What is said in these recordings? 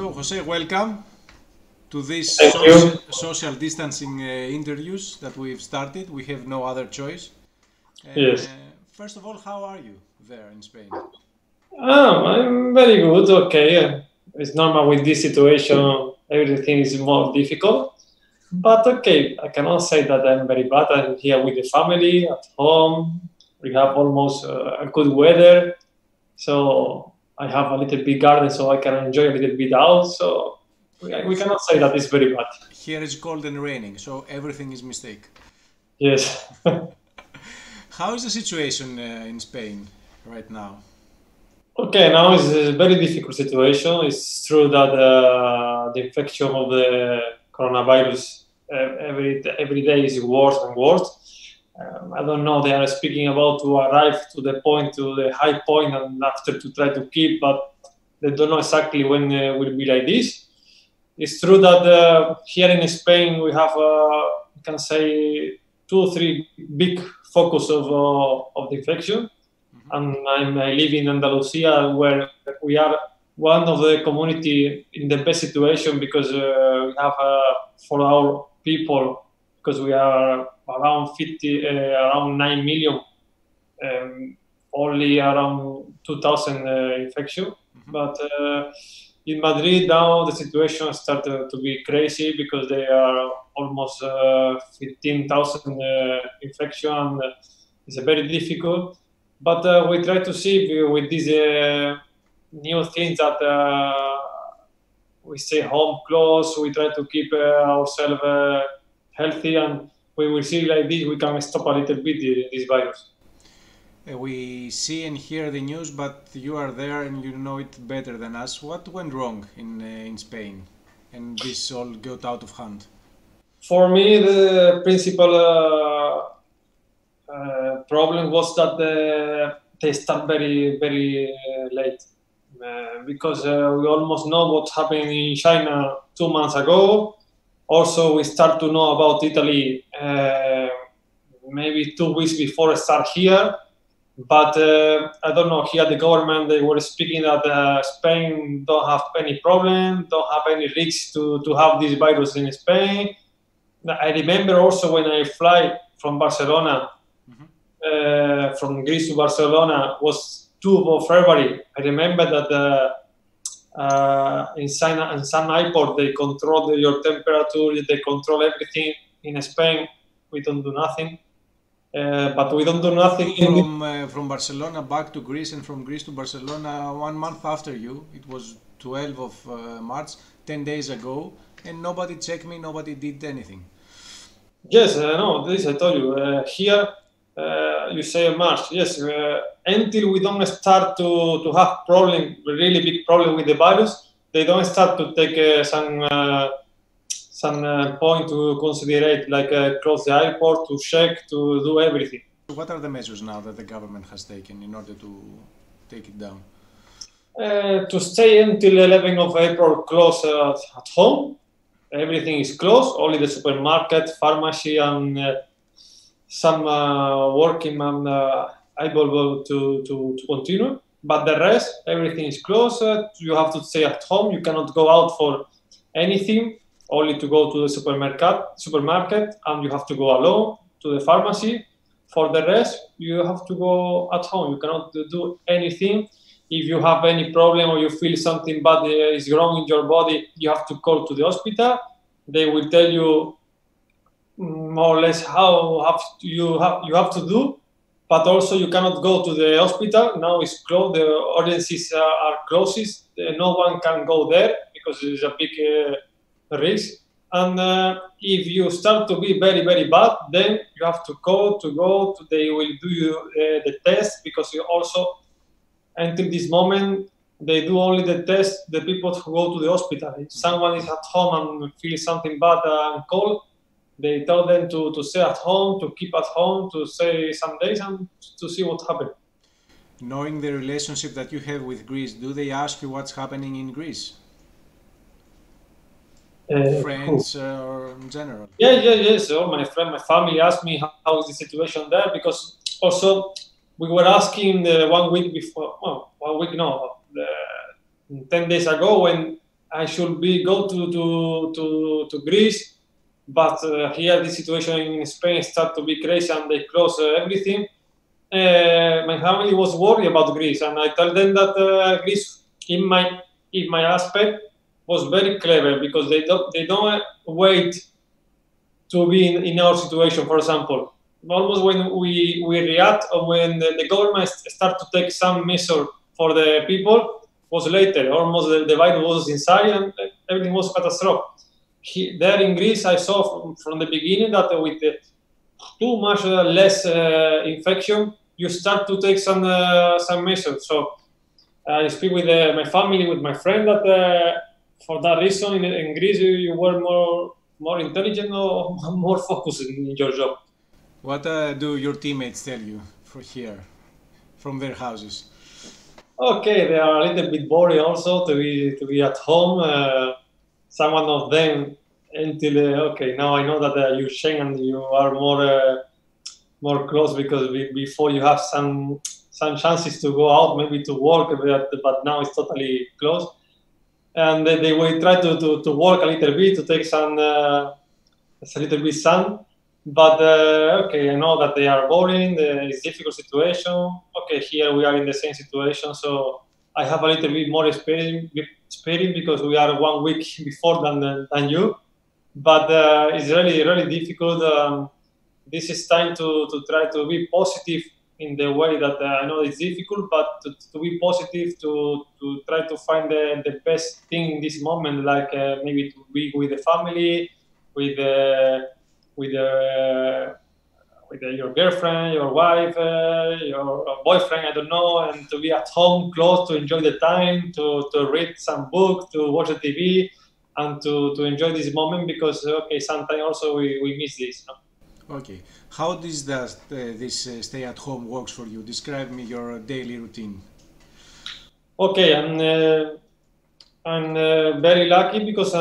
So, Jose, welcome to this Thank you. social distancing interviews that we've started. We have no other choice. Yes. First of all, how are you there in Spain? I'm very good. Okay. It's normal with this situation. Everything is more difficult. But okay, I cannot say that I'm very bad. I'm here with the family at home. We have almost a good weather. So I have a little bit garden so I can enjoy a little bit out. So we cannot say that it's very bad. Here it's cold and raining, so everything is mistake. Yes. How is the situation in Spain right now? Okay, now it's a very difficult situation. It's true that the infection of the coronavirus every day is worse and worse. I don't know. They are speaking about to arrive to the point, to the high point, and after to try to keep, but they don't know exactly when will be like this. It's true that here in Spain we have, you can say, 2 or 3 big focus of the infection. And I live in Andalusia, where we are one of the community in the best situation because we have for our people, because we are around 9 million, only around 2,000 infection. But in Madrid now the situation started to be crazy because they are almost 15,000 infection. It's very difficult. But we try to see with these new things that we stay home close. We try to keep ourselves healthy, and we will see like this we can stop a little bit this virus. We see and hear the news, but you are there and you know it better than us. What went wrong in Spain, and this all got out of hand? For me, the principal problem was that they start very late because we almost know what's happening in China 2 months ago. Also, we start to know about Italy maybe 2 weeks before I start here. But I don't know, here the government, they were speaking that Spain don't have any problem, don't have any risks to have this virus in Spain. I remember also when I fly from Barcelona, from Greece to Barcelona, was 2 of February. I remember that in some airport, they control your temperature, they control everything. In Spain, we don't do nothing. But we don't do nothing From Barcelona back to Greece and from Greece to Barcelona 1 month after you. It was 12th of March, 10 days ago, and nobody checked me, nobody did anything. Yes, no, this I told you. Here, you say March. Yes, until we don't start to have problem, really big problem with the virus, they don't start to take some point to consider it, like close the airport, to check, to do everything. What are the measures now that the government has taken in order to take it down? To stay until 11th of April close at home. Everything is closed, only the supermarket, pharmacy, and some working man able to continue. But the rest, everything is closed. You have to stay at home. You cannot go out for anything, only to go to the supermarket, and you have to go alone to the pharmacy. For the rest, you have to go at home. You cannot do anything. If you have any problem or you feel something bad is wrong in your body, you have to call to the hospital. They will tell you more or less how you have to do, but also you cannot go to the hospital. Now it's closed. The audiences are closed. No one can go there because it's a big risk. And if you start to be very bad, then you have to go. They will do you the test, because you also, until this moment, they do only the test the people who go to the hospital. If someone is at home and feels something bad and cold, they tell them to stay at home, to keep at home, to stay some days and to see what happens. Knowing the relationship that you have with Greece, do they ask you what's happening in Greece? Friends or in general? Yes. So my family asked me how is the situation there, because also we were asking 1 week before, well, 1 week, no, 10 days ago, when I should be go to Greece, but here the situation in Spain start to be crazy and they close everything. My family was worried about Greece, and I told them that Greece, in my aspect, was very clever because they don't wait to be in our situation. For example, almost when we react or when the government start to take some measure for the people was later. Almost the virus was inside and everything was catastrophic. There in Greece, I saw from the beginning that with too much less infection, you start to take some measures. So I speak with my family, with my friend, that for that reason in Greece you were more intelligent or more focused in your job. What do your teammates tell you from here, from their houses? Okay, they are a little bit boring also to be at home. Some of them until okay, now I know that you change and you are more close because before you have some chances to go out, maybe to work, but now it's totally closed. And they will try to work a little bit to take some a little bit sun. But okay, I know that they are boring. It's a difficult situation. Okay, here we are in the same situation, so I have a little bit more experience because we are 1 week before than you. But it's really difficult. This is time to try to be positive in the way that I know it's difficult, but to be positive, to try to find the best thing in this moment, like maybe to be with the family, with your girlfriend, your wife, your boyfriend, I don't know, and to be at home, close, to enjoy the time, to read some book, to watch the TV, and to enjoy this moment because, okay, sometimes also we miss this. No? Okay. How does this stay-at-home works for you? Describe me your daily routine. Okay, I'm very lucky because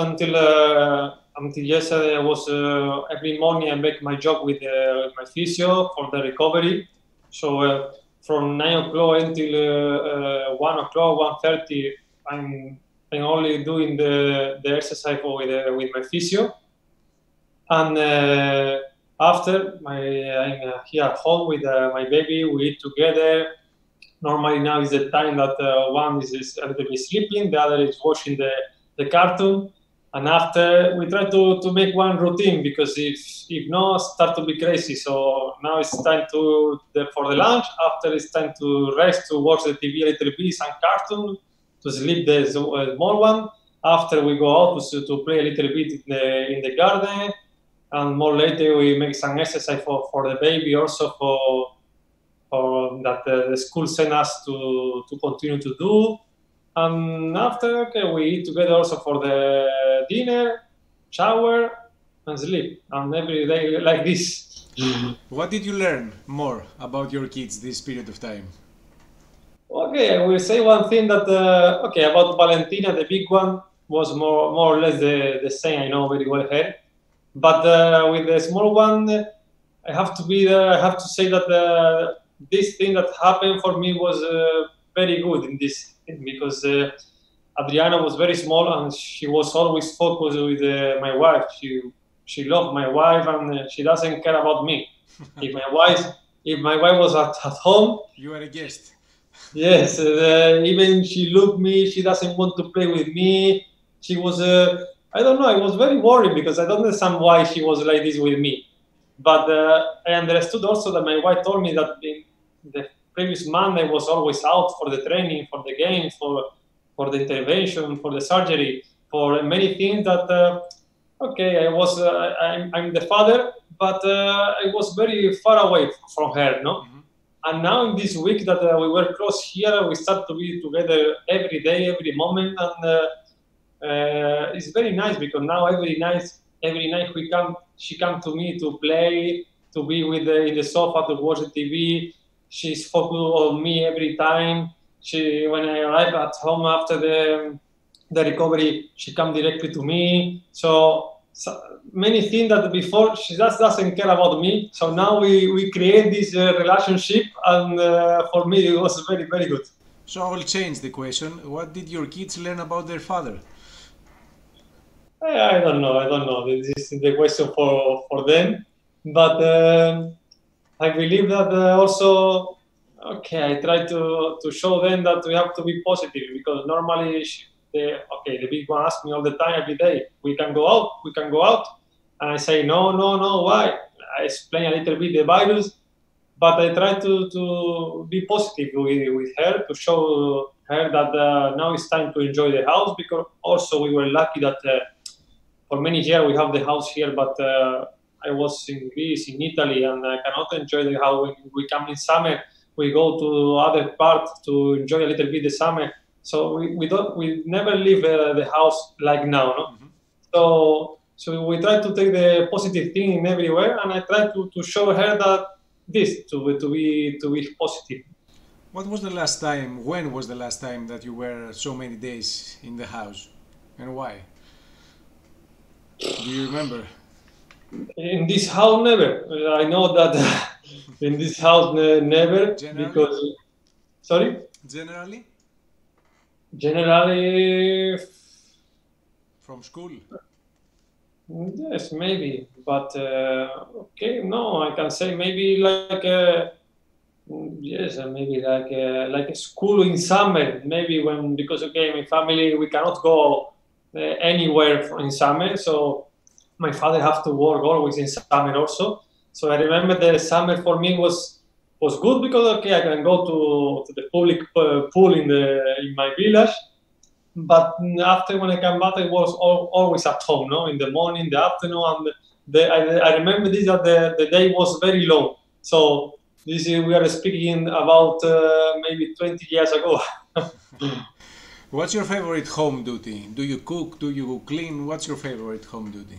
until yesterday, I was every morning I make my job with my physio for the recovery. So from 9 o'clock until 1 o'clock, 1:30, I'm only doing the exercise with my physio. And after I'm here at home with my baby, we eat together. Normally now is the time that one is a little bit sleeping, the other is watching the cartoon. And after we try to make one routine because if not, start to be crazy. So now it's time for the lunch. After it's time to rest, to watch the TV a little bit, some cartoon, to sleep the small one. After we go out to play a little bit in the garden, and more later we make some exercise for the baby also for that the school sent us to continue to do. And after, okay, we eat together also for the dinner, shower, and sleep. And every day like this. What did you learn more about your kids this period of time? Okay, I will say one thing that, okay, about Valentina, the big one was more or less the same. I know very well her. But with the small one, I have to say that this thing that happened for me was very good in this because Adriana was very small and she was always focused with my wife. She loved my wife and she doesn't care about me. If my wife was at home, you are a guest. Yes, even she looked me. She doesn't want to play with me. She was I don't know. I was very worried because I don't understand why she was like this with me. But I understood also that my wife told me that the previous month I was always out for the training, for the games, for the intervention, for the surgery, for many things that, okay, I'm the father, but I was very far away from her, no? Mm-hmm. And now in this week that we were close here, we start to be together every day, every moment, and it's very nice because now every night she come to me to play, to be in the sofa to watch the TV. She's focused on me every time. When I arrive at home after the recovery, she come directly to me. So many things that before she just doesn't care about me. So now we create this relationship, and for me it was very, very good. So I will change the question. What did your kids learn about their father? I don't know. I don't know. This is the question for them. But I believe that also, okay, I try to show them that we have to be positive because normally, the big one asks me all the time, every day, we can go out. And I say, no, no, no, why? I explain a little bit the virus, but I try to be positive with her, to show her that now it's time to enjoy the house because also we were lucky that for many years we have the house here, but I was in Greece, in Italy, and I cannot enjoy the house. When we come in summer, we go to other part to enjoy a little bit the summer. So we never leave the house like now, no? Mhm. So we try to take the positive thing in everywhere, and I try to show her that to be positive. What was the last time, when was the last time that you were so many days in the house? And why? Do you remember? In this house, never. I know that in this house, never, Generally? because, sorry, Generally? generally, From school? yes, maybe, but okay, no, I can say maybe like yes, maybe like a school in summer, maybe when, because okay, my family we cannot go anywhere in summer, so my father have to work always in summer also. So I remember the summer for me was good because okay, I can go to the public pool in my village. But after when I come back, I was always at home, no, in the morning, the afternoon, and I remember this that the day was very long. So this is, we are speaking about maybe 20 years ago. What's your favorite home duty? Do you cook? Do you clean? What's your favorite home duty?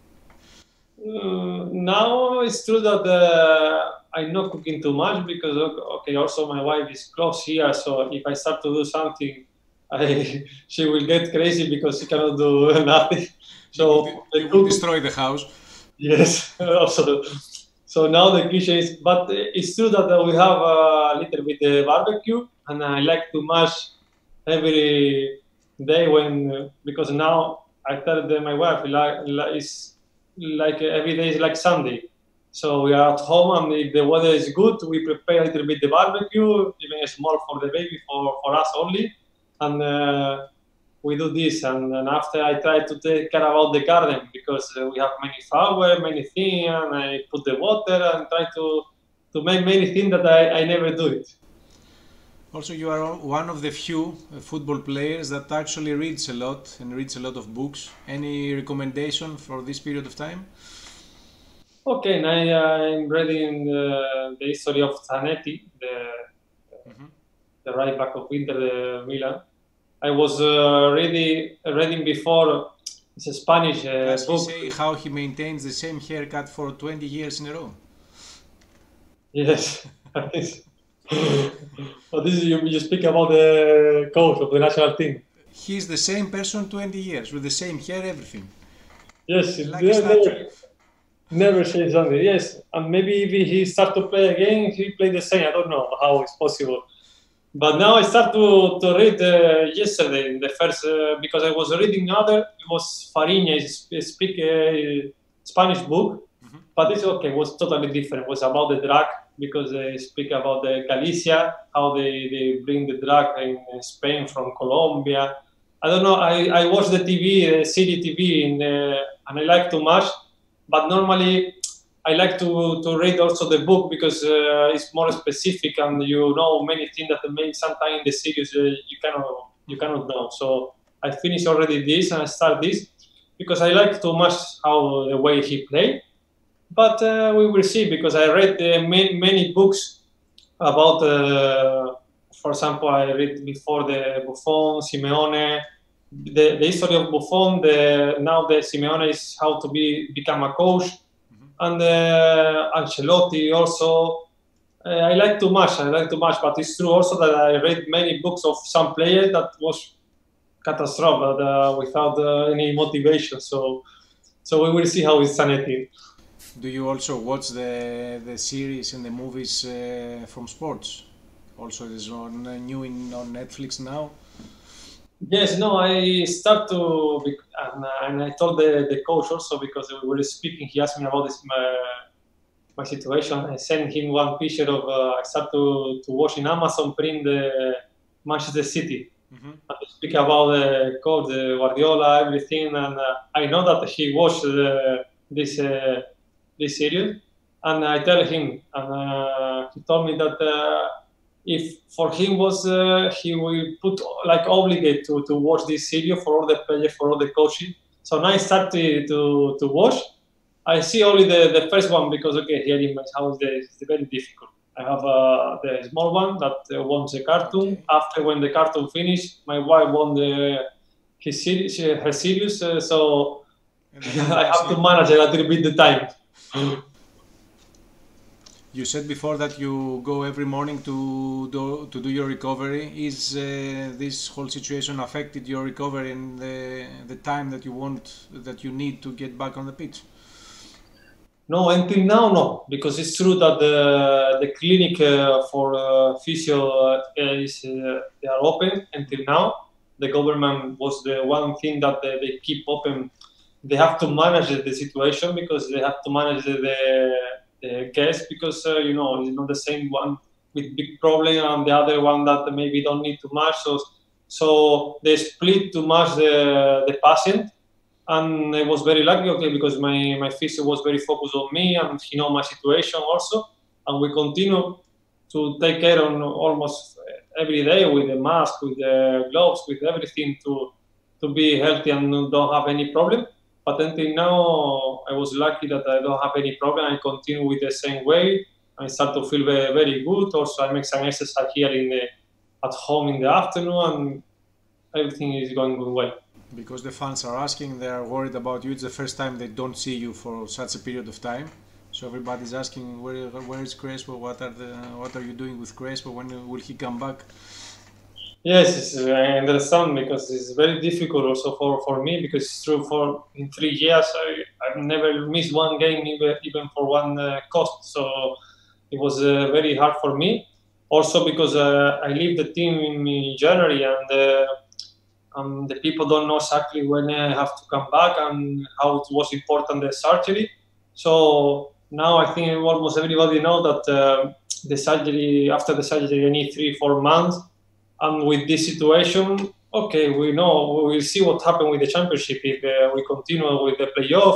Now it's true that I'm not cooking too much because okay, also my wife is close here, so if I start to do something, she will get crazy because she cannot do nothing. So the You will cook, destroy the house. yes, also. So now the kitchen is, but it's true that we have a little bit barbecue, and I like to mash every day when because now I tell them my wife like it's like every day is like Sunday. So we are at home, and if the weather is good, we prepare a little bit the barbecue, even small for the baby, for us only, and we do this. And after I try to take care about the garden because we have many flowers, many things, and I put the water and try to make many things that I never do it. Also, you are one of the few football players that actually reads a lot and reads a lot of books. Any recommendation for this period of time? Okay, now I'm reading the history of Zanetti, Mhm. the right back of Inter de Milan. I was reading before, it's a Spanish Does he book. say how he maintains the same haircut for 20 years in a row? Yes. But this is, you speak about the coach of the national team. He's the same person 20 years with the same hair, everything. Yes, Like a statue. never change something. Yes, and maybe if he start to play again, he play the same. I don't know how it's possible. But now I start to read yesterday the first because I was reading other. It was Fariña, he speak Spanish book, Mhm. but it's okay. It was totally different. It was about the drug because they speak about the Galicia, how they bring the drug in Spain from Colombia. I don't know. I watch the TV, city TV, and I like too much. But normally I like to read also the book because it's more specific and you know many things that maybe sometimes in the series you cannot know. So I finished already this and I start this because I like too much how the way he played. But we will see because I read many books about. For example, I read before the Buffon, Simeone, the history of Buffon. Now the Simeone is how to become a coach Mhm. and Ancelotti also. I like too much. I like too much, but it's true also that I read many books of some players that was catastrophe without any motivation. So we will see how it's Zanetti. Do you also watch the series and the movies from sports? Also, it is on new on Netflix now. Yes, no, I start to, and I told the coach also because we were speaking. He asked me about this my situation. I sent him one picture of I start to watch in Amazon print the Manchester City Mm-hmm. and to speak about the coach, the Guardiola, everything. And I know that he watched this series, and I tell him, and he told me that if for him was he will put like obligate to watch this series for all the players, for all the coaches. So now I started to watch. I see only the first one because okay, here in my house it's very difficult. I have the small one that wants a cartoon. Okay. After when the cartoon finished, my wife won his series, her series. So And then you I fall have to asleep. manage a little bit the time. You said before that you go every morning to do your recovery. Is this whole situation affected your recovery and the time that you need to get back on the pitch? No, until now, no, because it's true that the clinic for physio they are open until now. The government was the one thing that they keep open. They have to manage the situation because they have to manage the guests because you know it's not the same one with big problem and the other one that maybe don't need too much. So they split too much the patient, and I was very lucky, okay, because my physio was very focused on me and he know my situation also, and we continue to take care on almost every day with the mask, with the gloves, with everything to be healthy and don't have any problem. But until now, I was lucky that I don't have any problem. I continue with the same way. I start to feel very, very good. Also, I make some exercise here at home in the afternoon, and everything is going good well. Because the fans are asking, they are worried about you. It's the first time they don't see you for such a period of time. So everybody's asking, where is Crespo? What are you doing with Crespo? When will he come back? Yes, I understand because it's very difficult also for me because it's true for in 3 years I've never missed one game even for one cost. So it was very hard for me. Also because I leave the team in January and the people don't know exactly when I have to come back and how it was important the surgery. So now I think almost everybody know that the surgery after the surgery I need 3 4 months, and with this situation, okay, we know we will see what happens with the championship if we continue with the playoff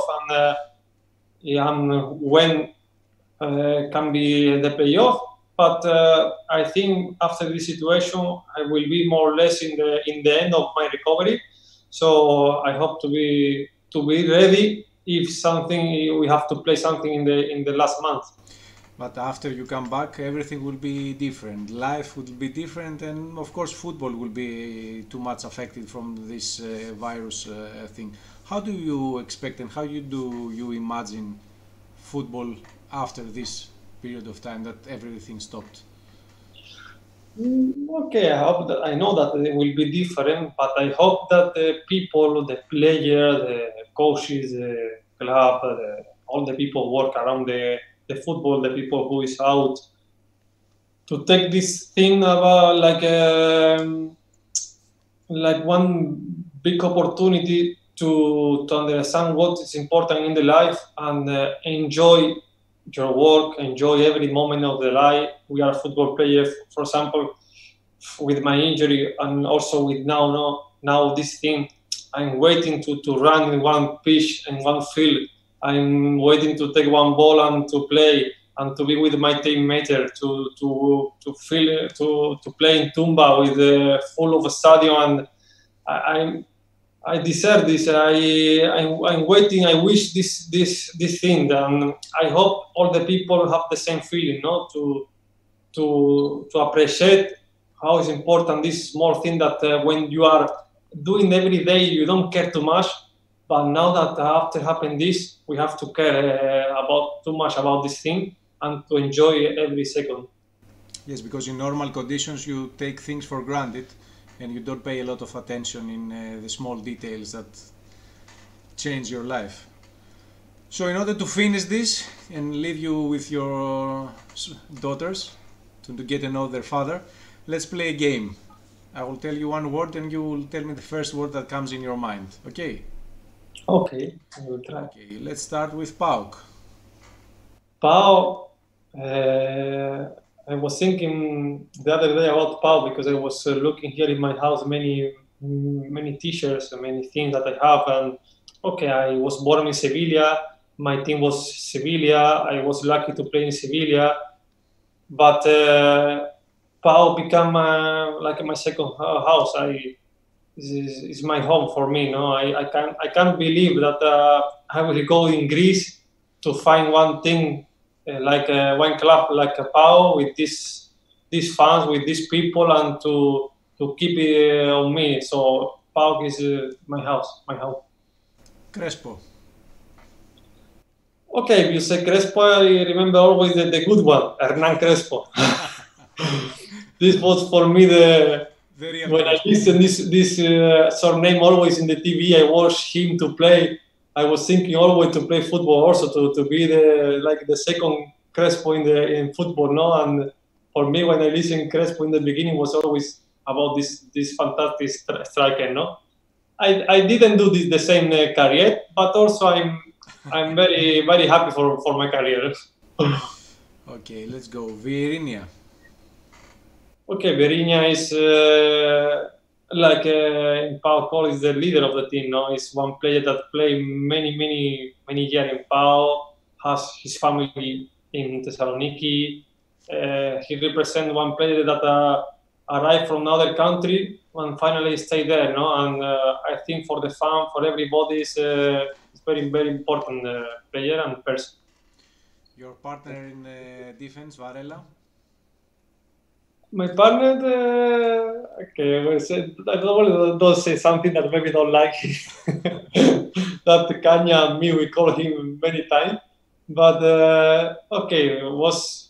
and when can be the playoff. But I think after this situation, I will be more or less in the end of my recovery. So I hope to be ready if something we have to play something in the last month. But after you come back, everything will be different. Life will be different, and of course, football will be too much affected from this virus thing. How do you expect and do you imagine football after this period of time that everything stopped? Okay, I know that it will be different, but I hope that the people, the players, the coaches, the club, all the people who work around the football, the people who is out, to take this thing about like one big opportunity to understand what is important in the life and enjoy your work, enjoy every moment of the life. We are football players, for example, with my injury and also with now this thing. I'm waiting to run in one pitch in one field. I'm waiting to take one ball and to play and to be with my teammates to play in Tumba with full of a stadium and I, I deserve this. I'm waiting. I wish this thing, and I hope all the people have the same feeling, no? To appreciate how is important this small thing that when you are doing every day, you don't care too much. But now that after happened this, we have to care about too much about this thing and to enjoy every second. Yes, because in normal conditions you take things for granted and you don't pay a lot of attention in the small details that change your life. So in order to finish this and leave you with your daughters to get to know their father, let's play a game. I will tell you one word and you will tell me the first word that comes in your mind. Okay? Okay, I will try. Okay, let's start with PAOK. Pau, uh, I was thinking the other day about Pau because I was looking here in my house many t-shirts and many things that I have. And okay, I was born in Sevilla. My team was Sevilla. I was lucky to play in Sevilla, but Pau became like my second house. Is my home for me. No, I can't believe that I will go in Greece to find one thing like one club like a Pau with these fans, with these people, and to keep it on me. So Pau is my house, my home. Crespo. Okay, if you say Crespo, I remember always the good one, Hernan Crespo. This was for me the The real when I Crespo. listen this surname always in the TV. I watch him to play. I was thinking always to play football, also to be the second Crespo in football. No, and for me when I listen Crespo in the beginning was always about this fantastic striker. No, I didn't do the same career, but also I'm very happy for my career. Okay, let's go. Vierinia. Okay, Berinia is like in Pau Call is the leader of the team. No, he's one player that played many years in Pau. Has his family in Thessaloniki. He represents one player that arrived from another country and finally stayed there. No, and I think for the fan, for everybody, is very important player and person. Your partner in defense, Varela. My partner, okay, I don't say something that maybe don't like that Kanya and me, we call him many times. But okay, was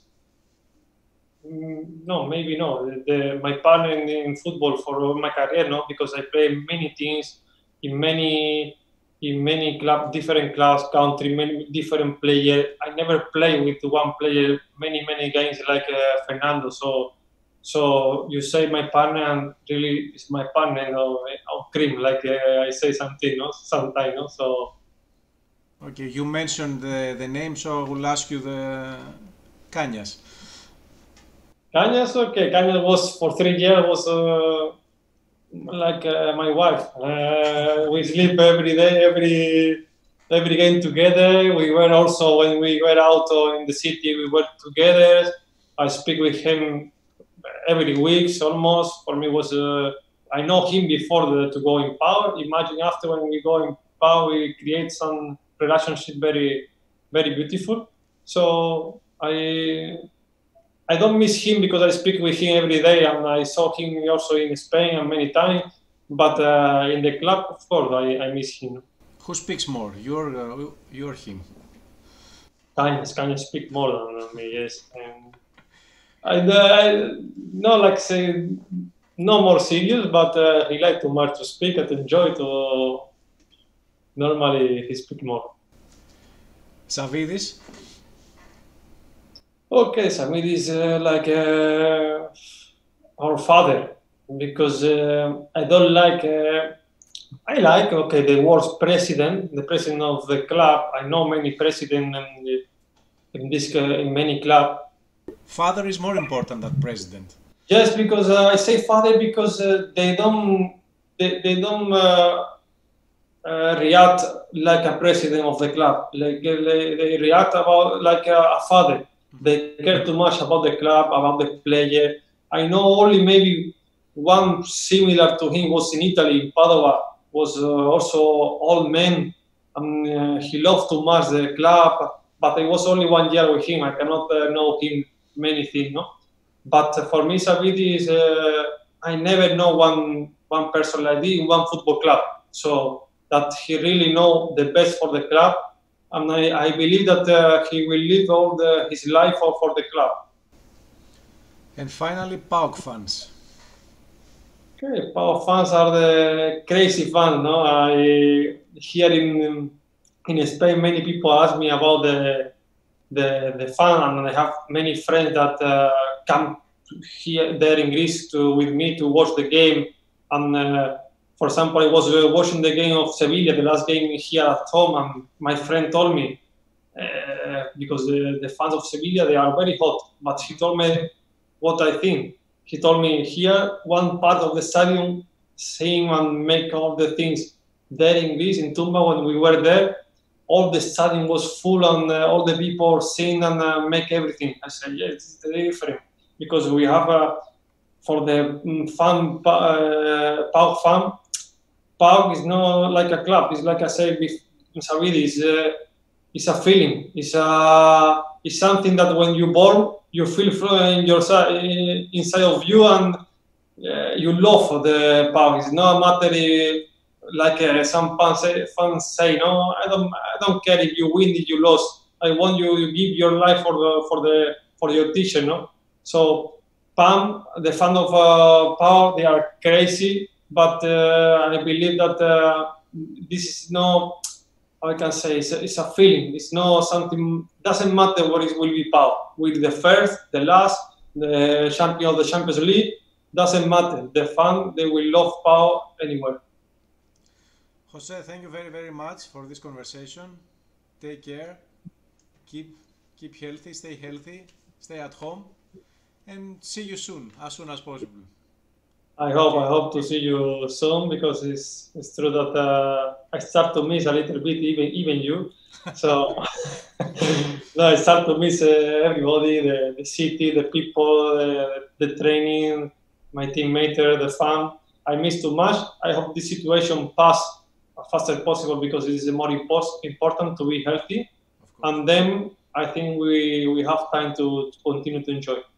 no, maybe no. My partner in football for my career, no, because I play many teams in many club, different clubs, country, many different players. I never play with one player many games like Fernando. So you say my partner, and really it's my partner, of cream. Like I say something, no, sometimes, no. So Okay, you mentioned the name, so I will ask you the Cañas. Cañas, okay. Cañas was for 3 years was like my wife. We sleep every day, every game together. We were also when we were out in the city, we were together. I speak with him every week almost. For me was I know him before to go in Pau. Imagine after when we go in Pau, we create some relationship very beautiful. So I don't miss him because I speak with him every day, and I saw him also in Spain and many times. But in the club, of course, I miss him. Who speaks more, you or him? Can speak more than me, yes. And I no like say no more serious, but he like too much to speak and enjoy to. Normally, he speak more. Savvidis? Okay, Samir is like our father because I don't like. I like okay the word president, the president of the club. I know many president in this in many club. Father is more important than president. Just because I say father because they don't react like a president of the club. Like they react about like a father. They care too much about the club, about the player. I know only maybe one similar to him was in Italy, in Padua. Was also old man, and he loved too much the club. But I was only 1 year with him. I cannot know him many things, no. But for me, Savidi is I never know one person like this in one football club. So that he really know the best for the club, and I believe that he will live all his life for the club. And finally, PAOK fans. Okay, Pau fans are the crazy fans, no? Here in Spain, many people ask me about the fan, and I have many friends that come here there in Greece with me to watch the game. And for example, I was watching the game of Sevilla, the last game here at home, and my friend told me, because the fans of Sevilla, they are very hot, but he told me what I think. He told me here, one part of the stadium, sing and make all the things there in Greece, in Tumba, when we were there, all the stadium was full and all the people sing and make everything. I said, yeah, it's different because we have for the fan, PAOK fan, PAOK is not like a club. It's like I said in Savidi, it's a feeling. It's something that when you're born, you feel in your inside of you, and you love the PAOK. It's not a matter like some fans say, no, I don't care if you win, if you lost. I want you to give your life for your teacher, no. So PAM, the fan of PAOK, they are crazy, but I believe that this is no, how I can say, it's a feeling. It's not something. Doesn't matter what it will be PAOK. With the first, the last, the champion of the Champions League, doesn't matter. The fan, they will love PAOK anywhere. Jose, thank you very, very much for this conversation. Take care. Keep healthy, stay at home, and see you soon as possible. I hope to see you soon, because it's true that I start to miss a little bit even you. So no, I start to miss everybody, the city, the people, the training, my teammate, the fan. I miss too much. I hope this situation pass as fast as possible, because it is more important to be healthy, and then I think we have time to continue to enjoy.